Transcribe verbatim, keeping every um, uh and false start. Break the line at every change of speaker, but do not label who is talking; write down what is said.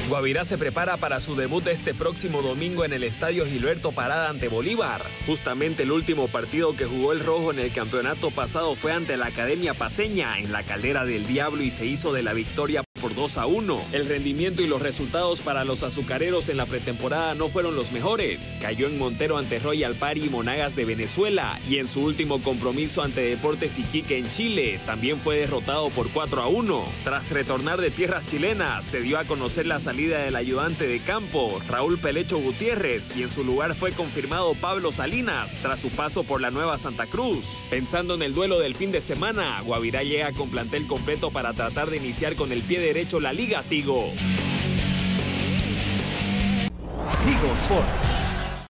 Guavirá se prepara para su debut este próximo domingo en el Estadio Gilberto Parada ante Bolívar. Justamente el último partido que jugó el rojo en el campeonato pasado fue ante la Academia Paceña en la Caldera del Diablo y se hizo de la victoria por dos a uno. El rendimiento y los resultados para los azucareros en la pretemporada no fueron los mejores. Cayó en Montero ante Royal Party y Monagas de Venezuela y en su último compromiso ante Deportes Iquique en Chile también fue derrotado por cuatro a uno. Tras retornar de tierras chilenas, se dio a conocer la salida del ayudante de campo, Raúl Pelecho Gutiérrez, y en su lugar fue confirmado Pablo Salinas tras su paso por la Nueva Santa Cruz. Pensando en el duelo del fin de semana, Guavirá llega con plantel completo para tratar de iniciar con el pie derecho la Liga Tigo.
Tigo Sports.